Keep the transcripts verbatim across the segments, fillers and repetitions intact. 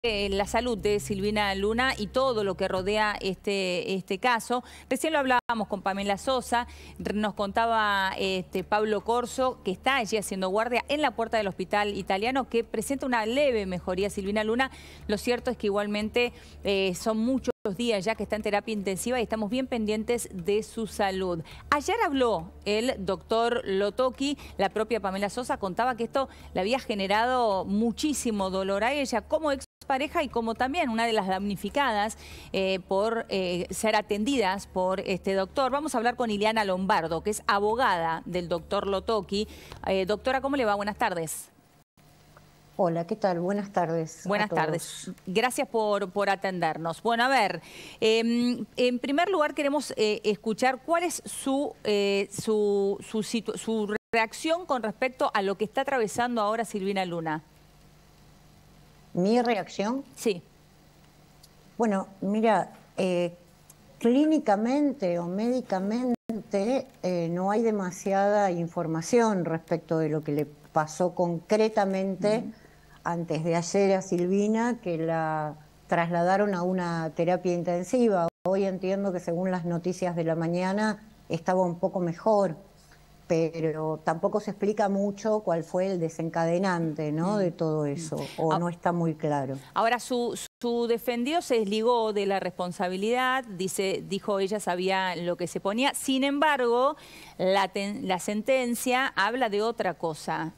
Eh, la salud de Silvina Luna y todo lo que rodea este, este caso. Recién lo hablábamos con Pamela Sosa, nos contaba este, Pablo Corso, que está allí haciendo guardia en la puerta del hospital italiano, que presenta una leve mejoría Silvina Luna. Lo cierto es que igualmente eh, son muchos días ya que está en terapia intensiva y estamos bien pendientes de su salud. Ayer habló el doctor Lotocchi, la propia Pamela Sosa contaba que esto le había generado muchísimo dolor a ella como ex pareja y como también una de las damnificadas eh, por eh, ser atendidas por este doctor. Vamos a hablar con Ileana Lombardo, que es abogada del doctor Lotocchi. Eh, doctora, ¿cómo le va? Buenas tardes. Hola, ¿qué tal? Buenas tardes. Buenas tardes. Gracias por, por atendernos. Bueno, a ver, eh, en primer lugar queremos eh, escuchar cuál es su, eh, su, su, situ su reacción con respecto a lo que está atravesando ahora Silvina Luna. ¿Mi reacción? Sí. Bueno, mira, eh, clínicamente o médicamente eh, no hay demasiada información respecto de lo que le pasó concretamente uh-huh. antes de ayer a Silvina, que la trasladaron a una terapia intensiva. Hoy entiendo que según las noticias de la mañana estaba un poco mejor, pero tampoco se explica mucho cuál fue el desencadenante, ¿no? de todo eso, o no está muy claro. Ahora, su, su defendido se desligó de la responsabilidad, dice, dijo ella sabía lo que se ponía, sin embargo, la, ten, la sentencia habla de otra cosa.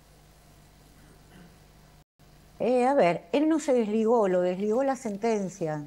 Eh, a ver, él no se desligó, lo desligó la sentencia.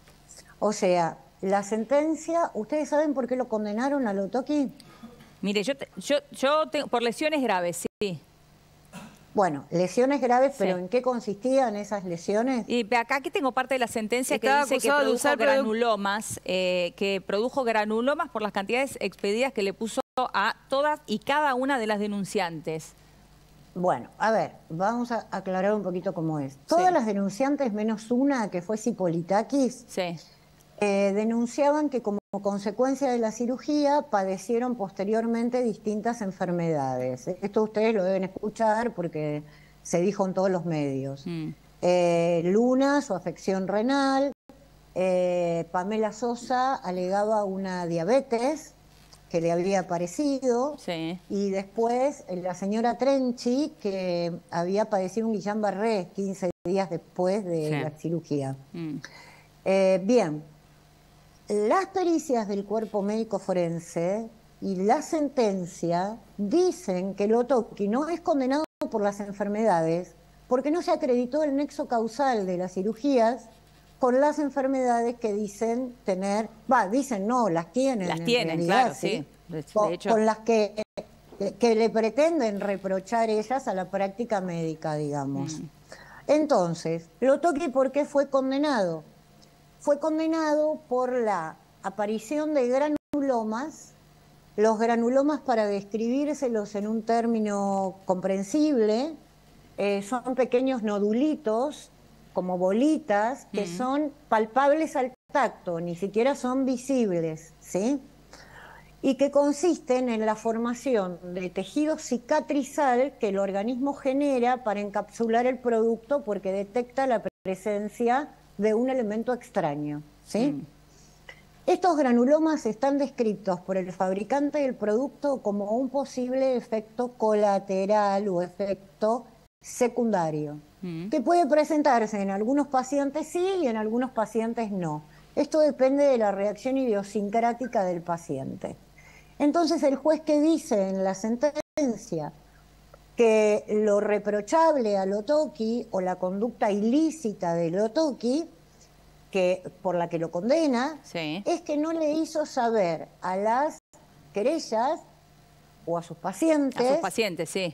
O sea, la sentencia, ¿ustedes saben por qué lo condenaron a Lotocchi? Mire, yo, te, yo, yo tengo, por lesiones graves, sí. Bueno, lesiones graves, pero sí. ¿en qué consistían esas lesiones? Y acá aquí tengo parte de la sentencia Estaba que dice que produjo usar granulomas, eh, que produjo granulomas por las cantidades expedidas que le puso a todas y cada una de las denunciantes. Bueno, a ver, vamos a aclarar un poquito cómo es. Todas sí. las denunciantes, menos una, que fue Cipolitakis, sí. eh, denunciaban que como consecuencia de la cirugía padecieron posteriormente distintas enfermedades. Esto ustedes lo deben escuchar porque se dijo en todos los medios. Mm. Eh, Luna, su afección renal, eh, Pamela Sosa alegaba una diabetes que le había aparecido, sí. y después la señora Trenchi, que había padecido un Guillain-Barré quince días después de sí. la cirugía. Mm. Eh, bien, las pericias del cuerpo médico forense y la sentencia dicen que Lotocchi no es condenado por las enfermedades porque no se acreditó el nexo causal de las cirugías con las enfermedades que dicen tener, va, dicen no, las tienen. Las en tienen, realidad, claro, sí. sí. De, con, de hecho... con las que, que le pretenden reprochar ellas a la práctica médica, digamos. Mm. Entonces, Lotocchi, ¿por qué fue condenado? Fue condenado por la aparición de granulomas. Los granulomas, para describírselos en un término comprensible, eh, son pequeños nodulitos, como bolitas, que mm. son palpables al tacto, ni siquiera son visibles, ¿sí? Y que consisten en la formación de tejido cicatrizal que el organismo genera para encapsular el producto porque detecta la presencia de un elemento extraño, ¿sí? Mm. Estos granulomas están descritos por el fabricante del producto como un posible efecto colateral o efecto secundario, mm. que puede presentarse en algunos pacientes sí y en algunos pacientes no. Esto depende de la reacción idiosincrática del paciente. Entonces el juez, que dice en la sentencia que lo reprochable a Lotocchi o la conducta ilícita de Lotocchi, que por la que lo condena, sí. es que no le hizo saber a las querellas o a sus pacientes, a sus pacientes, sí,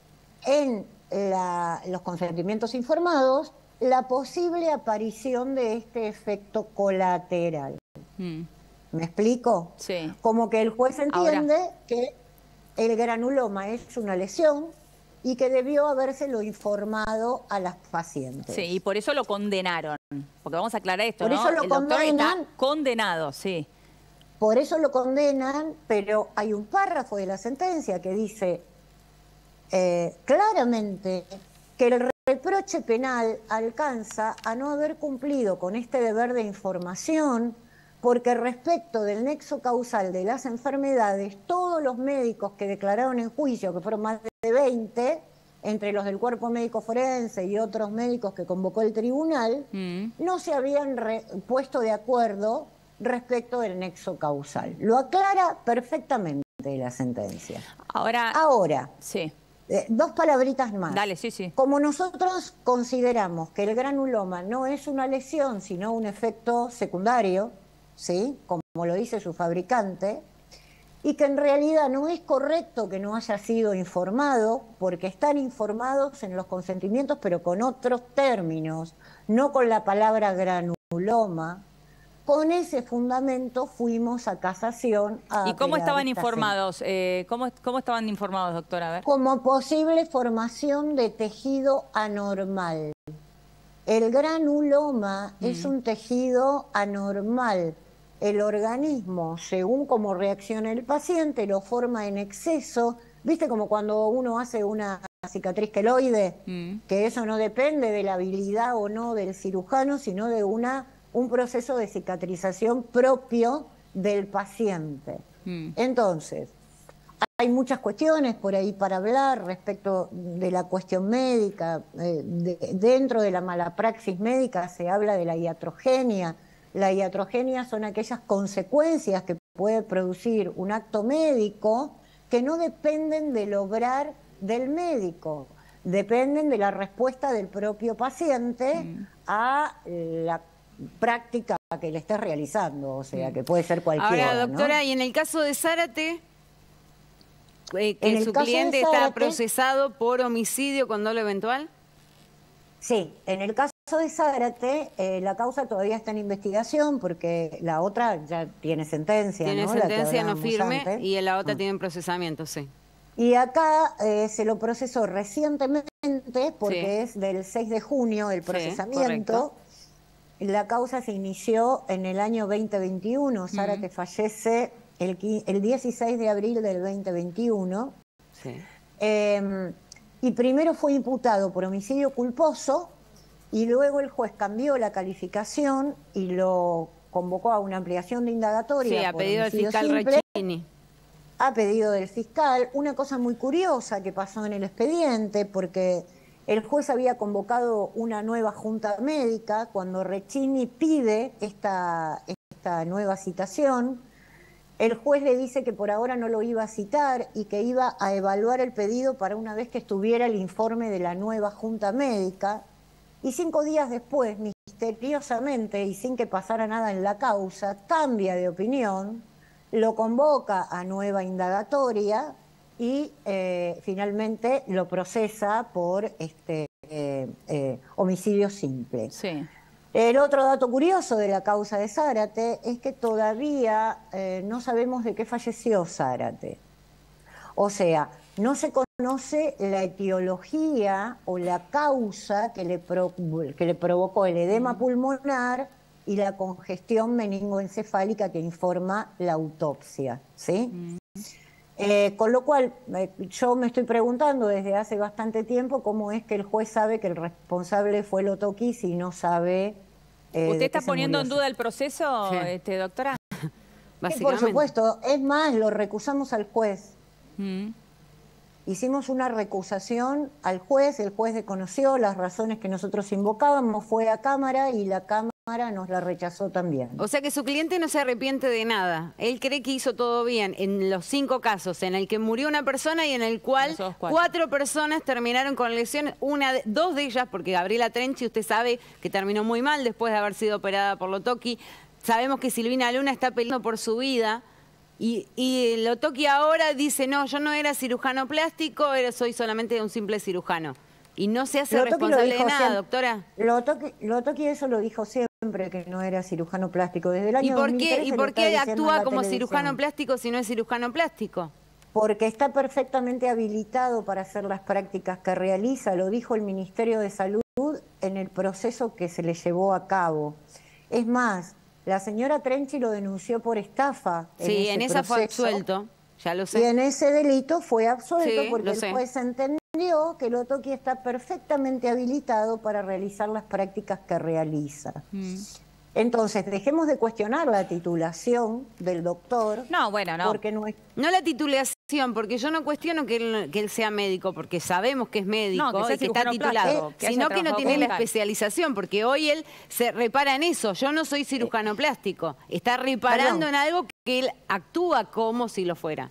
en la, los consentimientos informados, la posible aparición de este efecto colateral. Mm. ¿Me explico? Sí. Como que el juez entiende Ahora... que el granuloma es una lesión y que debió habérselo informado a las pacientes. Sí, y por eso lo condenaron. Porque vamos a aclarar esto, por ¿no? Eso lo el condenan, doctor está condenado, sí. Por eso lo condenan, pero hay un párrafo de la sentencia que dice eh, claramente que el reproche penal alcanza a no haber cumplido con este deber de información, porque respecto del nexo causal de las enfermedades, todos los médicos que declararon en juicio, que fueron más de veinte, entre los del cuerpo médico forense y otros médicos que convocó el tribunal, mm. no se habían puesto de acuerdo respecto del nexo causal. Lo aclara perfectamente la sentencia. Ahora, Ahora sí. eh, dos palabritas más. Dale, sí, sí. Como nosotros consideramos que el granuloma no es una lesión, sino un efecto secundario, ¿sí? Como lo dice su fabricante, y que en realidad no es correcto que no haya sido informado, porque están informados en los consentimientos, pero con otros términos, no con la palabra granuloma. Con ese fundamento fuimos a casación a ¿Y cómo estaban informados? Eh, ¿cómo, ¿Cómo estaban informados, doctora? A ver. Como posible formación de tejido anormal. El granuloma mm. es un tejido anormal. El organismo, según cómo reacciona el paciente, lo forma en exceso. ¿Viste como cuando uno hace una cicatriz queloide? Mm. Que eso no depende de la habilidad o no del cirujano, sino de una, un proceso de cicatrización propio del paciente. Mm. Entonces, hay muchas cuestiones por ahí para hablar respecto de la cuestión médica. Eh, de, dentro de la mala praxis médica se habla de la iatrogenia. La iatrogenia son aquellas consecuencias que puede producir un acto médico que no dependen del obrar del médico, dependen de la respuesta del propio paciente mm. a la práctica que le estés realizando, o sea, que puede ser cualquiera. Ahora, doctora, ¿no? Y en el caso de Zárate, eh, que en su cliente Zárate, está procesado por homicidio con dolo eventual. Sí, en el caso de Zárate, eh, la causa todavía está en investigación porque la otra ya tiene sentencia. Tiene ¿no? sentencia no firme antes. y la otra ah. tiene procesamiento, sí. Y acá eh, se lo procesó recientemente porque sí. es del seis de junio el procesamiento. Sí, la causa se inició en el año veinte veintiuno. Zárate mm. fallece el, el dieciséis de abril del veinte veintiuno. Sí. Eh, y primero fue imputado por homicidio culposo y luego el juez cambió la calificación y lo convocó a una ampliación de indagatoria. Sí, a por pedido del fiscal simple, Recchini. A pedido del fiscal. Una cosa muy curiosa que pasó en el expediente, porque el juez había convocado una nueva junta médica cuando Recchini pide esta, esta nueva citación. El juez le dice que por ahora no lo iba a citar y que iba a evaluar el pedido para una vez que estuviera el informe de la nueva junta médica. Y cinco días después, misteriosamente y sin que pasara nada en la causa, cambia de opinión, lo convoca a nueva indagatoria y eh, finalmente lo procesa por este eh, eh, homicidio simple. Sí. El otro dato curioso de la causa de Zárate es que todavía eh, no sabemos de qué falleció Zárate. O sea, no se conoce la etiología o la causa que le, pro, que le provocó el edema mm. pulmonar y la congestión meningoencefálica que informa la autopsia, ¿sí? Mm. Eh, con lo cual, eh, yo me estoy preguntando desde hace bastante tiempo cómo es que el juez sabe que el responsable fue el Otoqui si no sabe... Eh, ¿Usted está poniendo en duda el proceso, sí. este, doctora? Sí, por supuesto. Es más, lo recusamos al juez. Mm. Hicimos una recusación al juez, el juez desconoció las razones que nosotros invocábamos, fue a Cámara y la Cámara nos la rechazó también. O sea que su cliente no se arrepiente de nada. Él cree que hizo todo bien en los cinco casos, en el que murió una persona y en el cual cuatro. cuatro personas terminaron con lesiones, una de, dos de ellas, porque Gabriela Trenchi, usted sabe que terminó muy mal después de haber sido operada por Otoqui. Sabemos que Silvina Luna está peleando por su vida. Y, y el Otoqui ahora dice, no, yo no era cirujano plástico, era, soy solamente un simple cirujano. Y no se hace responsable de nada, siempre, doctora. Lo Otoqui eso lo dijo siempre, que no era cirujano plástico. Desde el año ¿Y por qué, ¿y por qué actúa como televisión. cirujano plástico si no es cirujano plástico? Porque está perfectamente habilitado para hacer las prácticas que realiza, lo dijo el Ministerio de Salud en el proceso que se le llevó a cabo. Es más, la señora Trenchi lo denunció por estafa. Sí, en, en esa proceso, fue absuelto, ya lo sé. Y en ese delito fue absuelto sí, porque el juez entendió entendió que el Otoki está perfectamente habilitado para realizar las prácticas que realiza. Mm. Entonces, dejemos de cuestionar la titulación del doctor. No, bueno, no. Porque no, es... no la titulación, porque yo no cuestiono que él, que él sea médico, porque sabemos que es médico no, que y que está titulado, que sino que no tiene la especialización, porque hoy él se repara en eso. Yo no soy cirujano plástico, está reparando Perdón. en algo que él actúa como si lo fuera.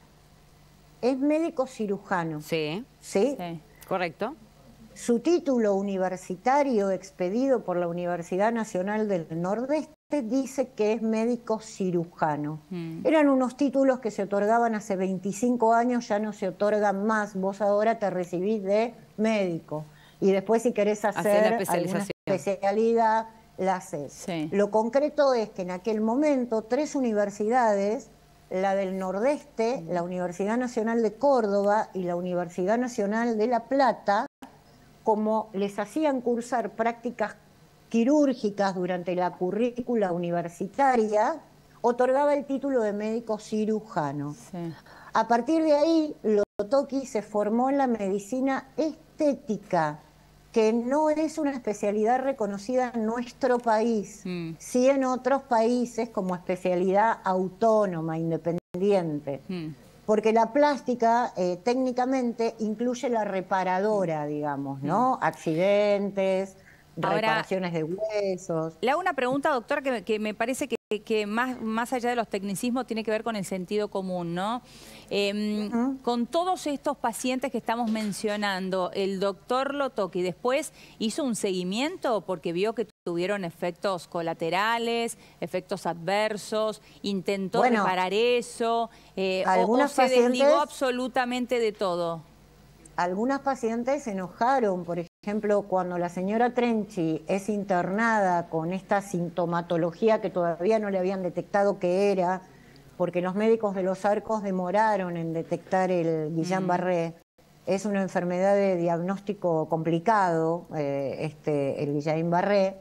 Es médico cirujano. Sí. ¿Sí? Sí. Correcto. Su título universitario expedido por la Universidad Nacional del Nordeste dice que es médico cirujano. Mm. Eran unos títulos que se otorgaban hace veinticinco años, ya no se otorgan más. Vos ahora te recibís de médico y después si querés hacer, hacer la especialización. Alguna especialidad, la haces. Sí. Lo concreto es que en aquel momento tres universidades, la del Nordeste, mm. la Universidad Nacional de Córdoba y la Universidad Nacional de La Plata, como les hacían cursar prácticas quirúrgicas durante la currícula universitaria, otorgaba el título de médico cirujano. Sí. A partir de ahí, Lotoki se formó en la medicina estética, que no es una especialidad reconocida en nuestro país, mm. sí en otros países como especialidad autónoma, independiente. Mm. Porque la plástica, eh, técnicamente, incluye la reparadora, digamos, ¿no? Accidentes, Ahora, reparaciones de huesos. Le hago una pregunta, doctora, que, que me parece que, que más, más allá de los tecnicismos tiene que ver con el sentido común, ¿no? Eh, uh-huh. Con todos estos pacientes que estamos mencionando, el doctor Lotoki después hizo un seguimiento porque vio que tuvieron efectos colaterales, efectos adversos, intentó bueno, reparar eso, eh, o, o se desligó absolutamente de todo. Algunas pacientes se enojaron, por ejemplo, cuando la señora Trenchi es internada con esta sintomatología que todavía no le habían detectado que era, porque los médicos de los Arcos demoraron en detectar el Guillain-Barré. Es una enfermedad de diagnóstico complicado, eh, este, el Guillain-Barré.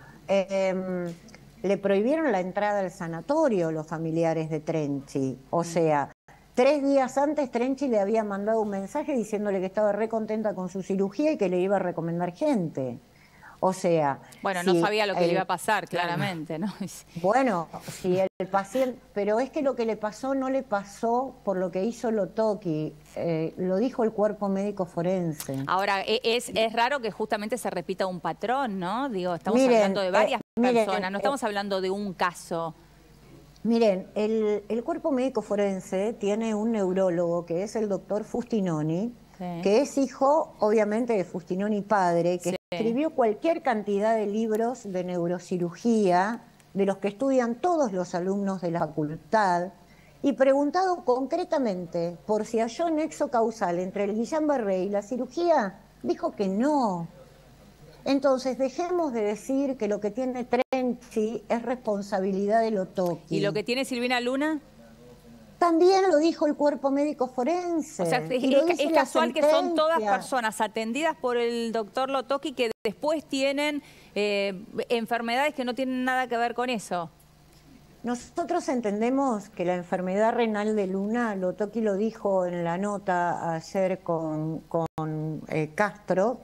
Eh, le prohibieron la entrada al sanatorio los familiares de Trenchi, o sea... Tres días antes, Trenchi le había mandado un mensaje diciéndole que estaba re contenta con su cirugía y que le iba a recomendar gente. O sea... Bueno, no si sabía lo que el, le iba a pasar, claramente, ¿no? Bueno, si el paciente... Pero es que lo que le pasó no le pasó por lo que hizo Lotoki. Eh, lo dijo el cuerpo médico forense. Ahora, es, es raro que justamente se repita un patrón, ¿no? Digo, estamos miren, hablando de varias eh, personas, miren, no estamos eh, hablando de un caso... Miren, el, el cuerpo médico forense tiene un neurólogo que es el doctor Fustinoni, sí. que es hijo, obviamente, de Fustinoni padre, que sí. escribió cualquier cantidad de libros de neurocirugía, de los que estudian todos los alumnos de la facultad, y preguntado concretamente por si halló nexo causal entre el Guillain-Barré y la cirugía, dijo que no. Entonces, dejemos de decir que lo que tiene Trenchi es responsabilidad de Lotoki. ¿Y lo que tiene Silvina Luna? También lo dijo el cuerpo médico forense. O sea, es, es, es casual que son todas personas atendidas por el doctor Lotoki que después tienen eh, enfermedades que no tienen nada que ver con eso. Nosotros entendemos que la enfermedad renal de Luna, Lotoki lo dijo en la nota ayer con, con eh, Castro,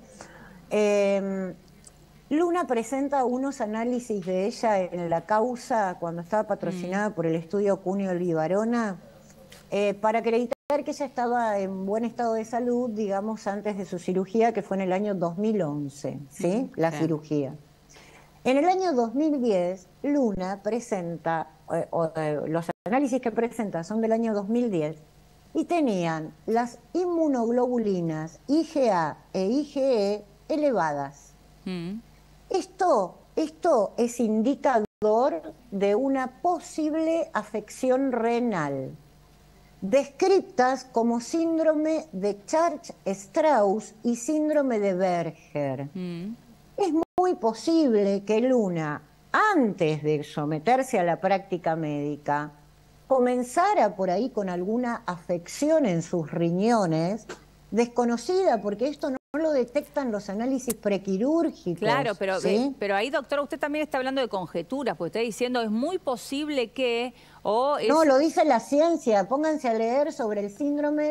Eh, Luna presenta unos análisis de ella en la causa cuando estaba patrocinada mm. por el estudio Cuneo Libarona eh, para acreditar que ella estaba en buen estado de salud, digamos, antes de su cirugía, que fue en el año dos mil once, ¿sí? La sí. cirugía. En el año dos mil diez, Luna presenta, eh, eh, los análisis que presenta son del año dos mil diez, y tenían las inmunoglobulinas I G A e I G E elevadas. Mm. Esto, esto es indicador de una posible afección renal, descritas como síndrome de Church-Strauss y síndrome de Berger. Mm. Es muy posible que Luna, antes de someterse a la práctica médica, comenzara por ahí con alguna afección en sus riñones, desconocida, porque esto no No lo detectan los análisis prequirúrgicos. Claro, pero, ¿sí? pero ahí, doctora, usted también está hablando de conjeturas, porque está diciendo es muy posible que... O es... No, lo dice la ciencia. Pónganse a leer sobre el síndrome de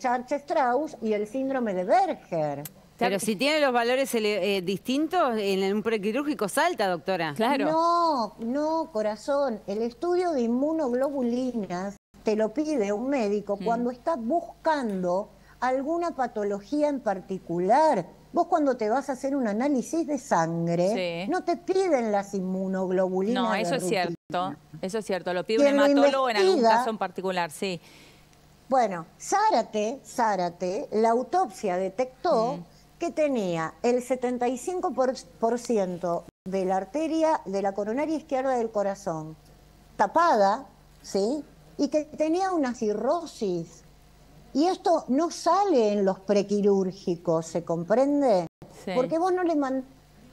Church-Strauss y el síndrome de Berger. Pero si tiene los valores eh, distintos, en un prequirúrgico salta, doctora. Claro. No, no, corazón. El estudio de inmunoglobulinas te lo pide un médico mm. cuando está buscando alguna patología en particular. Vos cuando te vas a hacer un análisis de sangre, sí. no te piden las inmunoglobulinas. No, eso de es rutina. cierto. Eso es cierto. Lo pide un hematólogo en algún caso en particular, sí. Bueno, Zárate, Zárate, la autopsia detectó mm. que tenía el setenta y cinco por ciento de la arteria de la coronaria izquierda del corazón tapada, ¿sí? Y que tenía una cirrosis. Y esto no sale en los prequirúrgicos, ¿se comprende? Sí. Porque vos no le mandás...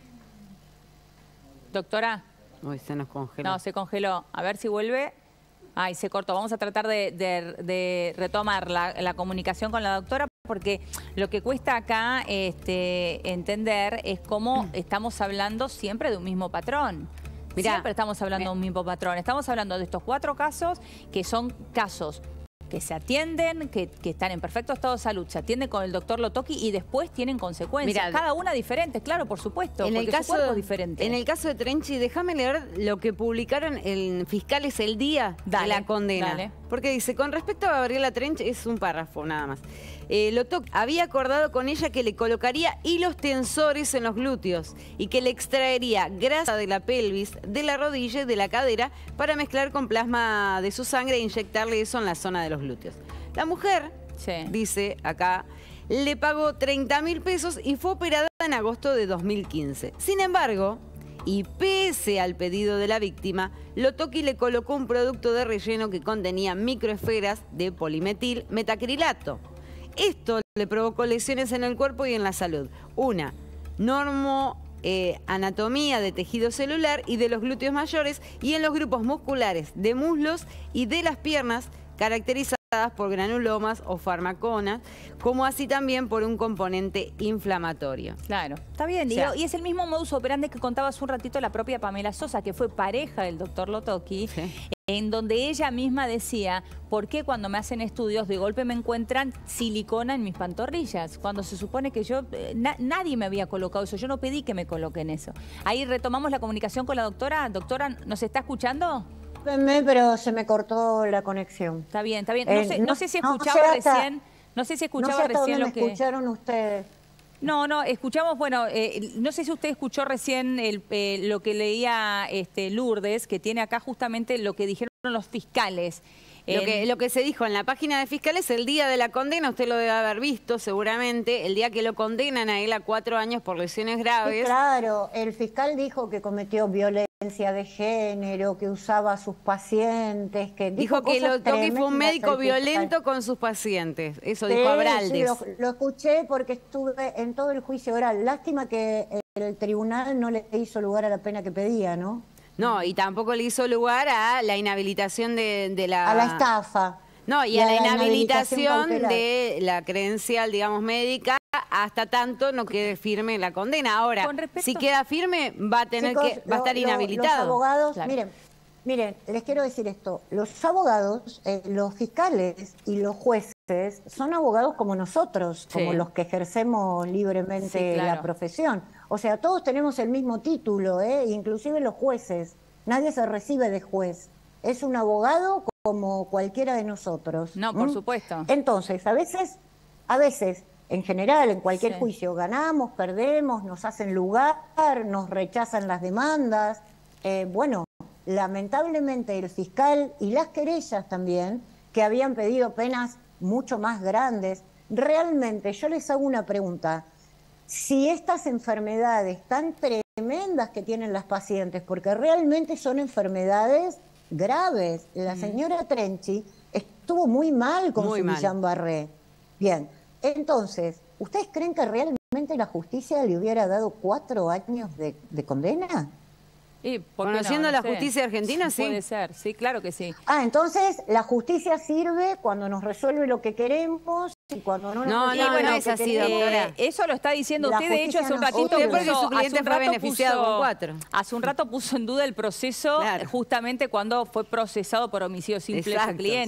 Doctora. Uy, se nos congeló. No, se congeló. A ver si vuelve. Ay, se cortó. Vamos a tratar de, de, de retomar la, la comunicación con la doctora, porque lo que cuesta acá este, entender es cómo estamos hablando siempre de un mismo patrón. Mirá, siempre estamos hablando de un mismo patrón. Estamos hablando de estos cuatro casos que son casos que se atienden, que, que están en perfecto estado de salud, se atienden con el doctor Lotoki y después tienen consecuencias. Mirá, cada una diferente, claro, por supuesto, en porque el caso, su cuerpo es diferente. En el caso de Trenchi, déjame leer lo que publicaron en Fiscales el día dale, de la condena. Dale. Porque dice, con respecto a Gabriela Trenchi, es un párrafo nada más. Eh, Lotoki había acordado con ella que le colocaría hilos tensores en los glúteos y que le extraería grasa de la pelvis, de la rodilla y de la cadera para mezclar con plasma de su sangre e inyectarle eso en la zona de los glúteos. La mujer, sí. dice acá, le pagó treinta mil pesos y fue operada en agosto de dos mil quince. Sin embargo, y pese al pedido de la víctima, Lotoki le colocó un producto de relleno que contenía microesferas de polimetil metacrilato. Esto le provocó lesiones en el cuerpo y en la salud. Una, normo... Eh, anatomía de tejido celular y de los glúteos mayores y en los grupos musculares de muslos y de las piernas caracterizadas por granulomas o farmaconas, como así también por un componente inflamatorio. Claro, está bien. O sea, y es el mismo modus operandi que contaba hace un ratito la propia Pamela Sosa, que fue pareja del doctor Lotoki, sí. en donde ella misma decía, ¿por qué cuando me hacen estudios de golpe me encuentran silicona en mis pantorrillas? Cuando se supone que yo, eh, na, nadie me había colocado eso, yo no pedí que me coloquen eso. Ahí retomamos la comunicación con la doctora. Doctora, ¿nos está escuchando? Pero se me cortó la conexión. Está bien, está bien. No, eh, sé, no, no sé si escuchaba no sé recién, no sé si escuchaba no sé hasta recién dónde lo que... escucharon ustedes. No, no, escuchamos, bueno, eh, no sé si usted escuchó recién el, eh, lo que leía este, Lourdes, que tiene acá justamente lo que dijeron los fiscales. Lo que, lo que se dijo en la página de Fiscales el día de la condena, usted lo debe haber visto seguramente, el día que lo condenan a él a cuatro años por lesiones graves. Sí, claro, el fiscal dijo que cometió violencia de género, que usaba a sus pacientes, que dijo, dijo que Lotoki fue un médico violento con sus pacientes, eso sí, dijo Abraldes. Sí, lo, lo escuché porque estuve en todo el juicio oral. Lástima que el tribunal no le hizo lugar a la pena que pedía, ¿no? No, y tampoco le hizo lugar a la inhabilitación de, de la... A la estafa. No, y, y a, a la inhabilitación, inhabilitación de la credencial, digamos, médica, hasta tanto no quede firme la condena. Ahora, respecto... si queda firme, va a tener Chicos, que va a estar lo, inhabilitado. Los abogados, claro. miren, miren, les quiero decir esto. Los abogados, eh, los fiscales y los jueces son abogados como nosotros, sí. como los que ejercemos libremente sí, claro. la profesión. O sea, todos tenemos el mismo título, ¿eh? Inclusive los jueces. Nadie se recibe de juez. Es un abogado como cualquiera de nosotros. No, por ¿Mm? supuesto. Entonces, a veces, a veces, en general, en cualquier sí. juicio, ganamos, perdemos, nos hacen lugar, nos rechazan las demandas. Eh, bueno, lamentablemente el fiscal y las querellas también, que habían pedido penas mucho más grandes, realmente yo les hago una pregunta. Si estas enfermedades tan tremendas que tienen las pacientes, porque realmente son enfermedades graves. La señora Trenchi estuvo muy mal con muy su Guillain-Barré. Bien, entonces, ¿ustedes creen que realmente la justicia le hubiera dado cuatro años de, de condena? Y Conociendo no, no la sé. justicia argentina, sí. Puede ser, sí, claro que sí. Ah, entonces la justicia sirve cuando nos resuelve lo que queremos y cuando no nos No, resuelve no, bueno, lo es que así, queremos. doctora. Eso lo está diciendo La usted, de hecho, hace un ratito puso, porque su cliente fue beneficiado puso, con cuatro. Hace un rato puso en duda el proceso, claro. justamente cuando fue procesado por homicidio simple su cliente.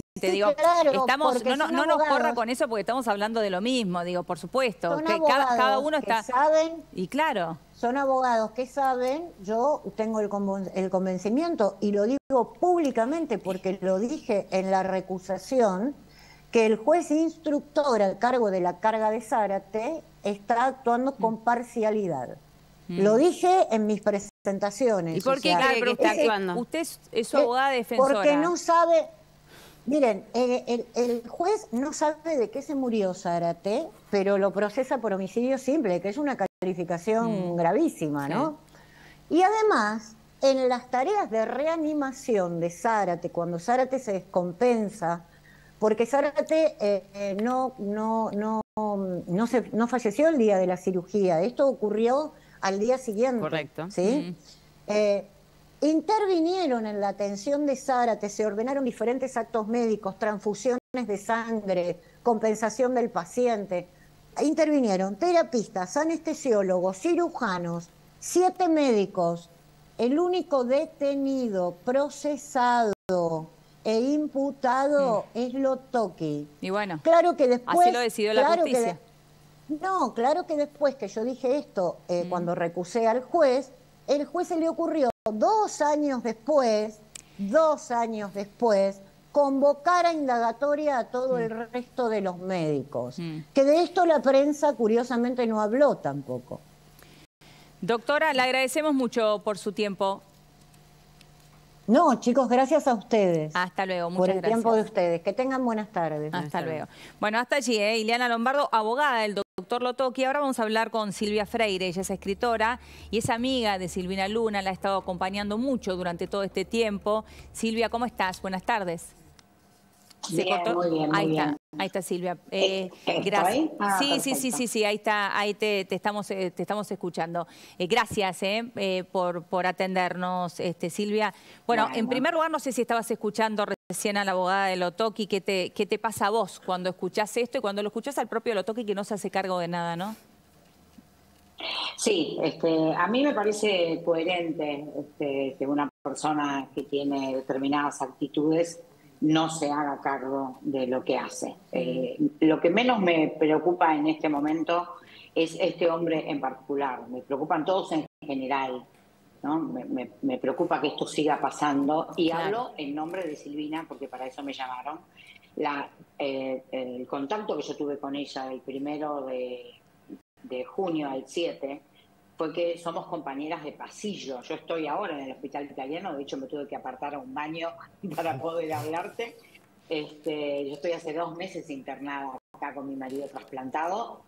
Sí, digo, claro, estamos, no, no, no nos abogados. corra con eso porque estamos hablando de lo mismo, digo, por supuesto. Son Que cada, cada uno que está. saben, y claro. Son abogados que saben, yo tengo el, conven- el convencimiento, y lo digo públicamente porque lo dije en la recusación, que el juez instructor al cargo de la carga de Zárate está actuando con parcialidad. Mm. Lo dije en mis presentaciones. ¿Y por qué o sea, cree que está actuando? Usted es, es su abogada defensora. Porque no sabe... Miren, el, el, el juez no sabe de qué se murió Zárate, pero lo procesa por homicidio simple, que es una calificación mm. gravísima, ¿no? Sí. Y además, en las tareas de reanimación de Zárate, cuando Zárate se descompensa, porque Zárate eh, eh, no, no, no, no, se, no falleció el día de la cirugía, esto ocurrió al día siguiente. Correcto. ¿Sí? Mm. Eh, Intervinieron en la atención de Zárate, se ordenaron diferentes actos médicos, transfusiones de sangre, compensación del paciente. Intervinieron terapistas, anestesiólogos, cirujanos, siete médicos. El único detenido, procesado e imputado mm. es Lotoki. Y bueno, claro que después, así lo decidió la claro justicia. Que de, no, claro que después que yo dije esto, eh, mm. cuando recusé al juez, el juez se le ocurrió dos años después, dos años después, convocar a indagatoria a todo mm. el resto de los médicos. Mm. Que de esto la prensa, curiosamente, no habló tampoco. Doctora, le agradecemos mucho por su tiempo. No, chicos, gracias a ustedes. Hasta luego, muchas Por el gracias. tiempo de ustedes. Que tengan buenas tardes. Hasta buenas luego. Tardes. Bueno, hasta allí, ¿eh? Ileana Lombardo, abogada del doctor Lotoki. Ahora vamos a hablar con Silvia Freire. Ella es escritora y es amiga de Silvina Luna. La ha estado acompañando mucho durante todo este tiempo. Silvia, ¿cómo estás? Buenas tardes. ¿Se bien, cortó? Muy bien, muy ahí bien. está, ahí está Silvia. Eh, gracias. Ah, sí, sí, sí, sí, sí, ahí está, ahí te, te estamos, eh, te estamos escuchando. Eh, gracias eh, eh, por, por atendernos, este, Silvia. Bueno, bueno, en primer lugar, no sé si estabas escuchando recién a la abogada de Lotoki. ¿Qué te, qué te pasa a vos cuando escuchás esto y cuando lo escuchás al propio Lotoki que no se hace cargo de nada, ¿no? Sí, este, a mí me parece coherente este, que una persona que tiene determinadas actitudes no se haga cargo de lo que hace. Eh, lo que menos me preocupa en este momento es este hombre en particular. Me preocupan todos en general, ¿no? Me, me, me preocupa que esto siga pasando. Y claro. Hablo en nombre de Silvina, porque para eso me llamaron. La, eh, el contacto que yo tuve con ella del primero de, de junio al siete fue que somos compañeras de pasillo. Yo estoy ahora en el hospital italiano, de hecho me tuve que apartar a un baño para poder hablarte. Este, yo estoy hace dos meses internada acá con mi marido trasplantado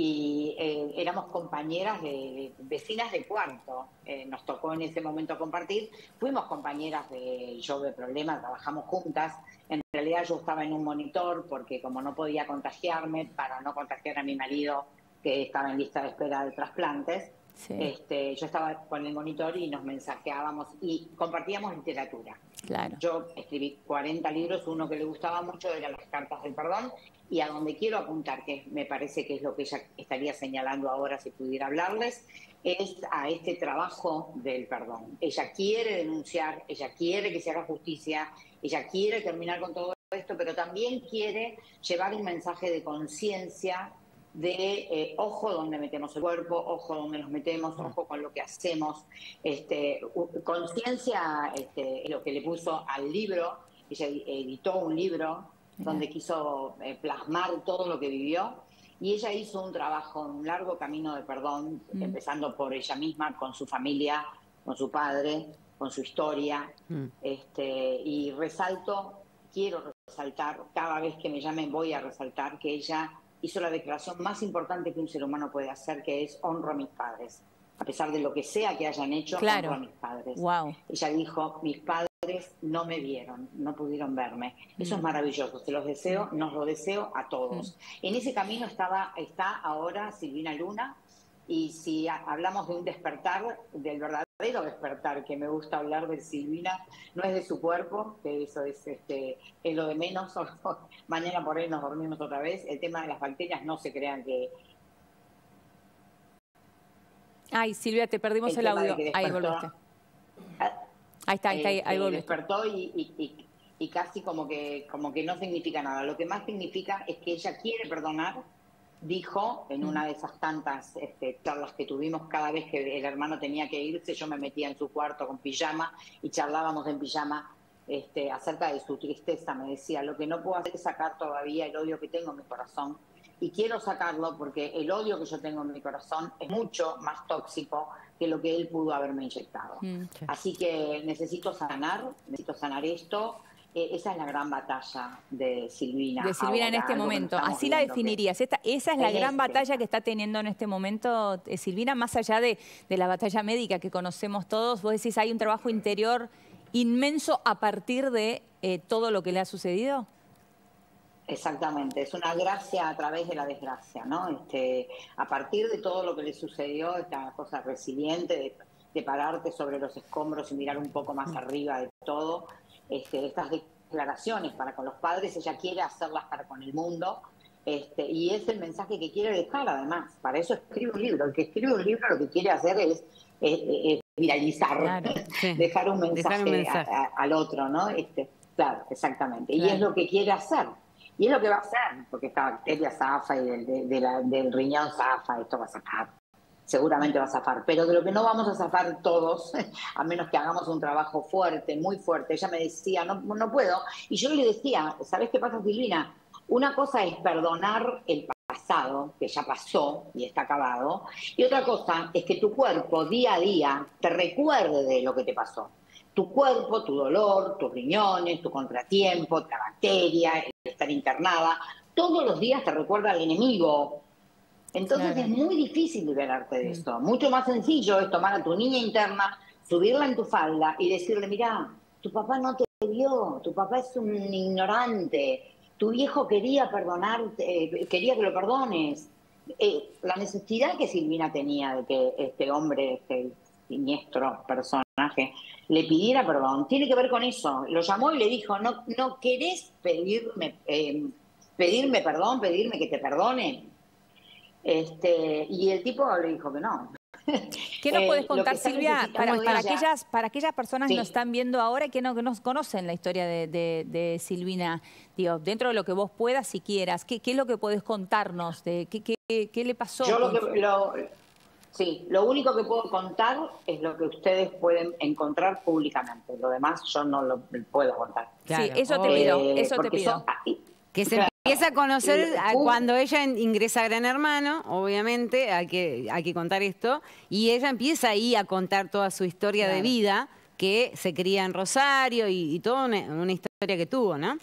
y eh, éramos compañeras de, de vecinas de cuarto. Eh, nos tocó en ese momento compartir. Fuimos compañeras de Yo de Problema, trabajamos juntas. En realidad yo estaba en un monitor porque como no podía contagiarme, para no contagiar a mi marido que estaba en lista de espera de trasplantes, sí. este, yo estaba con el monitor y nos mensajeábamos y compartíamos literatura. Claro. Yo escribí cuarenta libros, uno que le gustaba mucho era Las Cartas del Perdón, y a donde quiero apuntar, que me parece que es lo que ella estaría señalando ahora si pudiera hablarles, es a este trabajo del perdón. Ella quiere denunciar, ella quiere que se haga justicia, ella quiere terminar con todo esto, pero también quiere llevar un mensaje de conciencia de eh, ojo donde metemos el cuerpo, ojo donde nos metemos, ojo con lo que hacemos. Este, conciencia este, es lo que le puso al libro. Ella editó un libro donde quiso eh, plasmar todo lo que vivió y ella hizo un trabajo, un largo camino de perdón, mm. empezando por ella misma, con su familia, con su padre, con su historia. Mm. Este, y resalto, quiero resaltar, cada vez que me llamen voy a resaltar que ella hizo la declaración más importante que un ser humano puede hacer, que es honro a mis padres. A pesar de lo que sea que hayan hecho, claro. honro a mis padres. Wow. Ella dijo, mis padres no me vieron, no pudieron verme. Eso mm. es maravilloso, se los deseo, nos lo deseo a todos. Mm. En ese camino estaba, está ahora Silvina Luna, y si hablamos de un despertar, del verdadero despertar, que me gusta hablar de Silvina, no es de su cuerpo, que eso es, este, es lo de menos, mañana por ahí nos dormimos otra vez. El tema de las bacterias, no se crean que... Ay, Silvia, te perdimos el, el audio. Ahí volviste. Ahí está, ahí está, ahí, ahí eh, volviste. Despertó y, y, y y casi como que, como que no significa nada. Lo que más significa es que ella quiere perdonar, dijo en una de esas tantas este, charlas que tuvimos cada vez que el hermano tenía que irse, yo me metía en su cuarto con pijama y charlábamos en pijama este, acerca de su tristeza. Me decía, lo que no puedo hacer es sacar todavía el odio que tengo en mi corazón, y quiero sacarlo porque el odio que yo tengo en mi corazón es mucho más tóxico que lo que él pudo haberme inyectado. Mm, sí. Así que necesito sanar, necesito sanar esto. Eh, esa es la gran batalla de Silvina. De Silvina ahora, en este momento. Así la definirías. Esta, esa es la gran este. batalla que está teniendo en este momento eh, Silvina, más allá de, de la batalla médica que conocemos todos. Vos decís, hay un trabajo interior inmenso a partir de eh, todo lo que le ha sucedido. Exactamente, es una gracia a través de la desgracia, ¿no? Este, a partir de todo lo que le sucedió, esta cosa resiliente de, de pararte sobre los escombros y mirar un poco más arriba de todo, este, estas declaraciones para con los padres, ella quiere hacerlas para con el mundo, este, y es el mensaje que quiere dejar además. Para eso escribe un libro. El que escribe un libro lo que quiere hacer es eh, eh, viralizar, claro, sí. dejar un mensaje, dejar un mensaje. A, a, al otro, ¿no? Este, claro, exactamente. Claro. Y es lo que quiere hacer. Y es lo que va a hacer, porque esta bacteria zafa y del, de, de la, del riñón zafa, esto va a zafar. Seguramente va a zafar. Pero de lo que no vamos a zafar todos, a menos que hagamos un trabajo fuerte, muy fuerte. Ella me decía, no, no puedo. Y yo le decía, ¿sabés qué pasa, Silvina? Una cosa es perdonar el pasado, que ya pasó y está acabado. Y otra cosa es que tu cuerpo día a día te recuerde de lo que te pasó. Tu cuerpo, tu dolor, tus riñones, tu contratiempo, la bacteria, el estar internada, todos los días te recuerda al enemigo. Entonces claro. es muy difícil liberarte de esto. Mucho más sencillo es tomar a tu niña interna, subirla en tu falda y decirle, mirá, tu papá no te vio, tu papá es un ignorante, tu viejo quería perdonarte, eh, quería que lo perdones. Eh, la necesidad que Silvina tenía de que este hombre, este siniestro personaje, le pidiera perdón, tiene que ver con eso. Lo llamó y le dijo, ¿no, no querés pedirme, eh, pedirme perdón, pedirme que te perdone? Este, y el tipo le dijo que no. ¿Qué nos eh, puedes contar, Silvia, para, para, aquellas, para aquellas personas sí. que nos están viendo ahora y que no, que no conocen la historia de, de, de Silvina? Digo, dentro de lo que vos puedas, si quieras, ¿qué, qué es lo que podés contarnos? De, ¿qué, qué, ¿Qué le pasó? Yo lo que... Lo, Sí, lo único que puedo contar es lo que ustedes pueden encontrar públicamente. Lo demás yo no lo puedo contar. Claro. Sí, eso te pido, eh, eso te pido. Son, que se claro, empieza a conocer a cuando ella ingresa a Gran Hermano, obviamente, hay que, hay que contar esto, y ella empieza ahí a contar toda su historia claro. de vida, que se cría en Rosario y, y toda una, una historia que tuvo, ¿no?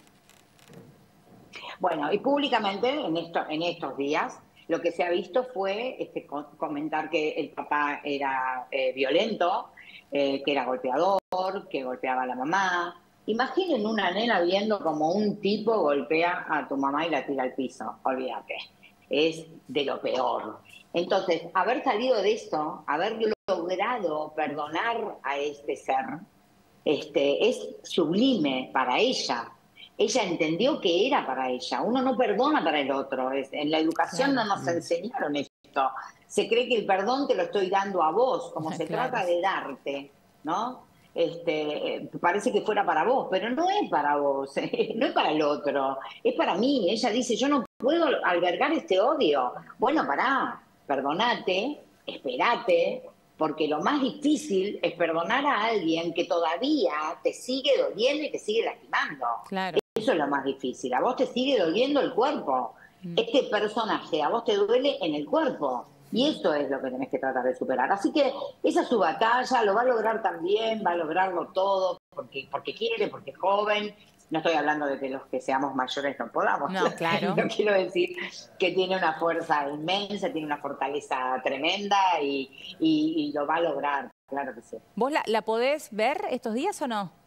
Bueno, y públicamente en, esto, en estos días, lo que se ha visto fue este, comentar que el papá era eh, violento, eh, que era golpeador, que golpeaba a la mamá. Imaginen una nena viendo como un tipo golpea a tu mamá y la tira al piso. Olvídate, es de lo peor. Entonces, haber salido de esto, haber logrado perdonar a este ser, este, es sublime para ella. Ella entendió que era para ella. Uno no perdona para el otro. En la educación claro. no nos enseñaron esto. Se cree que el perdón te lo estoy dando a vos, como se claro. trata de darte, ¿no? Este, parece que fuera para vos, pero no es para vos, no es para el otro, es para mí. Ella dice, yo no puedo albergar este odio. Bueno, pará, perdonate, esperate, porque lo más difícil es perdonar a alguien que todavía te sigue doliendo y te sigue lastimando. Claro. Eso es lo más difícil. A vos te sigue doliendo el cuerpo. Mm. Este personaje a vos te duele en el cuerpo. Y esto es lo que tenés que tratar de superar. Así que esa es su batalla, lo va a lograr también, va a lograrlo todo, porque, porque quiere, porque es joven. No estoy hablando de que los que seamos mayores no podamos. No, claro. No quiero decir que tiene una fuerza inmensa, tiene una fortaleza tremenda y, y, y lo va a lograr, claro que sí. ¿Vos la, la podés ver estos días o no?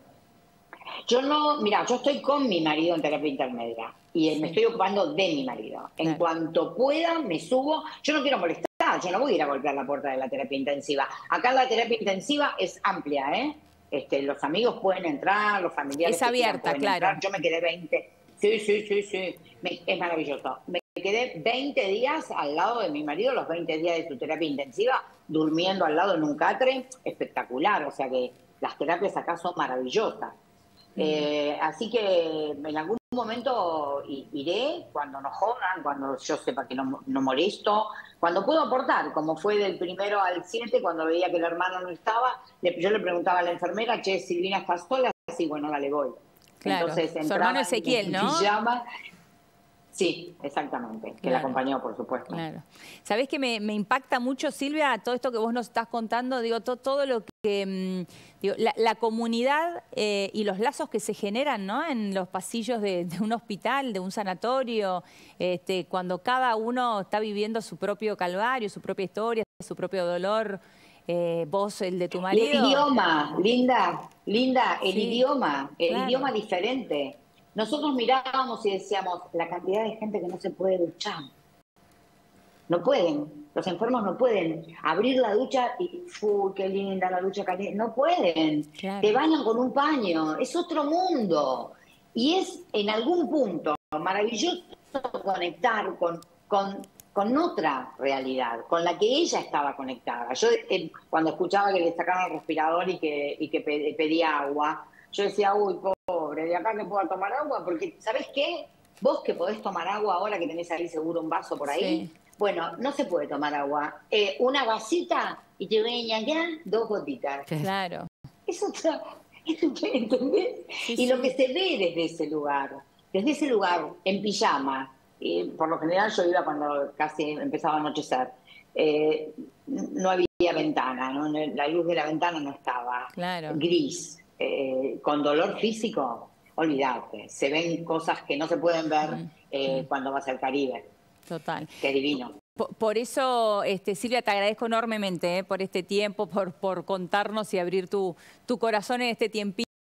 Yo no, mira, yo estoy con mi marido en terapia intermedia y sí. me estoy ocupando de mi marido. En claro. cuanto pueda, me subo. Yo no quiero molestar, yo no voy a ir a golpear la puerta de la terapia intensiva. Acá la terapia intensiva es amplia, ¿eh? Este, los amigos pueden entrar, los familiares es abierta, claro. entrar. Yo me quedé veinte. Sí, sí, sí, sí. Me, es maravilloso. Me quedé veinte días al lado de mi marido, los veinte días de su terapia intensiva, durmiendo al lado en un catre, espectacular. O sea que las terapias acá son maravillosas. Eh, así que en algún momento iré, cuando nos jodan, cuando yo sepa que no, no molesto, cuando puedo aportar, como fue del primero al siete, cuando veía que el hermano no estaba, le, yo le preguntaba a la enfermera, che, Silvina, ¿estás sola? Sí, bueno, dale, voy. Claro, Entonces, su hermano Ezequiel, en, ¿no? Pijama. Sí, exactamente, que claro. la acompañó, por supuesto. Claro. ¿Sabés que me, me impacta mucho, Silvia, todo esto que vos nos estás contando? Digo, to, todo lo que... Mmm, digo, la, la comunidad eh, y los lazos que se generan, ¿no?, en los pasillos de, de un hospital, de un sanatorio, este, cuando cada uno está viviendo su propio calvario, su propia historia, su propio dolor. Eh, vos, el de tu marido. El idioma, Linda, Linda, el sí, idioma, el claro. idioma diferente. Nosotros mirábamos y decíamos, la cantidad de gente que no se puede duchar. No pueden, los enfermos no pueden abrir la ducha y, uy, qué linda la ducha caliente. No pueden, claro. te bañan con un paño, es otro mundo. Y es en algún punto maravilloso conectar con, con, con otra realidad, con la que ella estaba conectada. Yo eh, cuando escuchaba que le sacaban el respirador y que, y que pedía agua, yo decía, uy, pobre, de acá que pueda tomar agua, porque ¿sabés qué? Vos que podés tomar agua ahora que tenés ahí seguro un vaso por ahí, sí. Bueno, no se puede tomar agua. Eh, una vasita y te ven allá dos gotitas. Claro. Es otra, ¿entendés? Sí, y sí. Lo que se ve desde ese lugar, desde ese lugar en pijama, eh, por lo general yo iba cuando casi empezaba a anochecer, eh, no había ventana, ¿no? La luz de la ventana no estaba, claro. Gris. Eh, con dolor físico, olvídate, se ven cosas que no se pueden ver mm, eh, mm. cuando vas al Caribe. Total. Qué divino. Por, por eso, este, Silvia, te agradezco enormemente eh, por este tiempo, por, por contarnos y abrir tu, tu corazón en este tiempito.